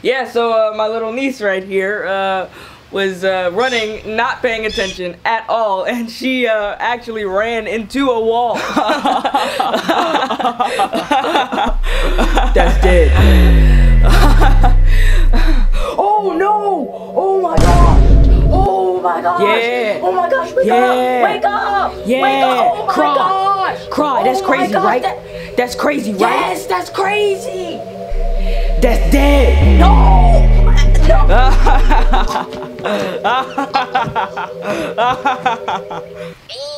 Yeah, so my little niece right here was running, not paying attention at all, and she actually ran into a wall. That's dead. Oh no! Oh my gosh! Oh my gosh! Yeah. Oh my gosh! Wake up! Wake up! Yeah. Wake up! Oh my Cry. gosh! Cry. That's Oh my crazy, gosh, right? That's crazy, right? Yes, that's crazy! That's dead. No! No!